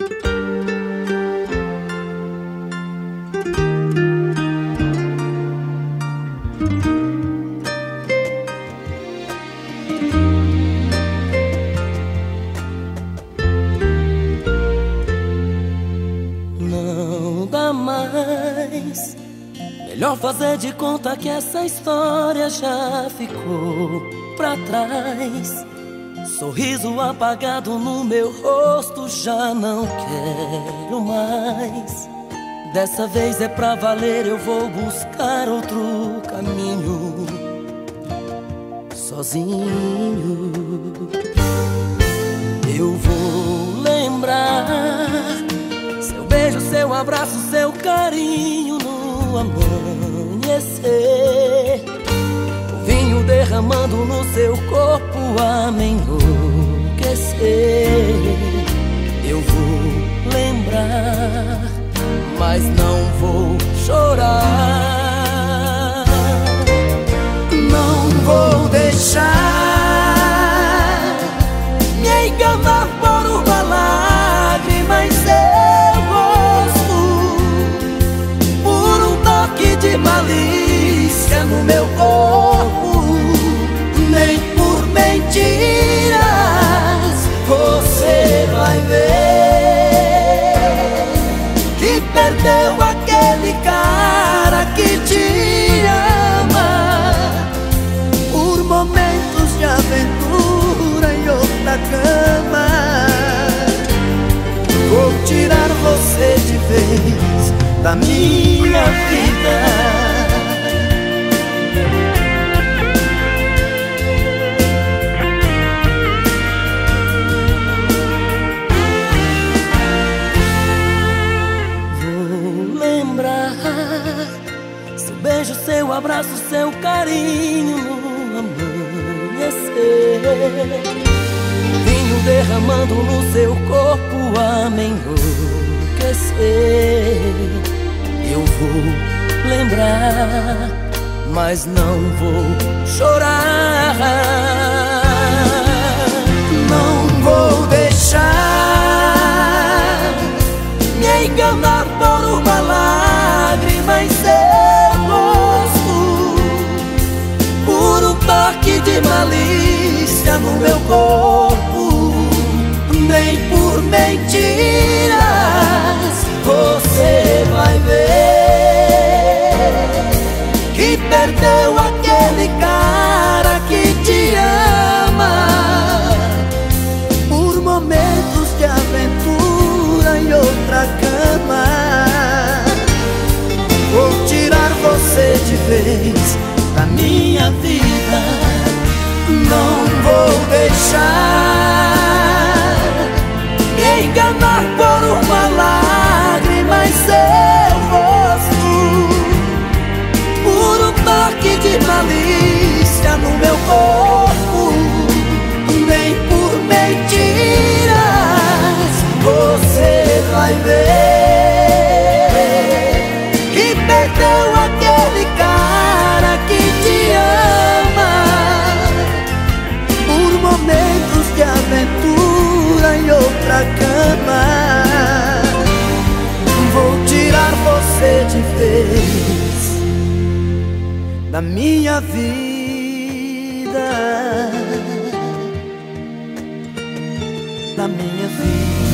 Não dá mais. Melhor fazer de conta que essa história já ficou pra trás. Sorriso apagado no meu rosto, já não quero mais. Dessa vez é pra valer, eu vou buscar outro caminho sozinho. Eu vou lembrar seu beijo, seu abraço, seu carinho no amanhecer. O vinho derramando no seu corpo a me enlouquecer. Eu vou lembrar, mas não vou chorar. Não vou deixar me enganar por uma lágrima em seu rosto, por um toque de malícia no meu corpo. Nem por mentiras você vai ver que perdeu aquele cara que te ama. Por momentos de aventura em outra cama, vou tirar você de vez da minha vida. Seu beijo, seu abraço, seu carinho no amanhecer. Vinho derramando no seu corpo a me enlouquecer. Eu vou lembrar, mas não vou chorar. Não vou deixar me enganar por uma lágrima em seu rosto, por um toque de malícia no meu corpo. Nem por mentiras você vai ver que perdeu aquele cara que te ama. Por momentos de aventura em outra cama, vou tirar você de vez da minha vida. Não vou deixar me enganar por uma lágrima em seu rosto, por um toque de malícia no meu corpo. Nem por mentiras você vai ver que perdeu aquele cara que te ama. Por momentos de aventura em outra cama, vou tirar você de vez da minha vida, da minha vida.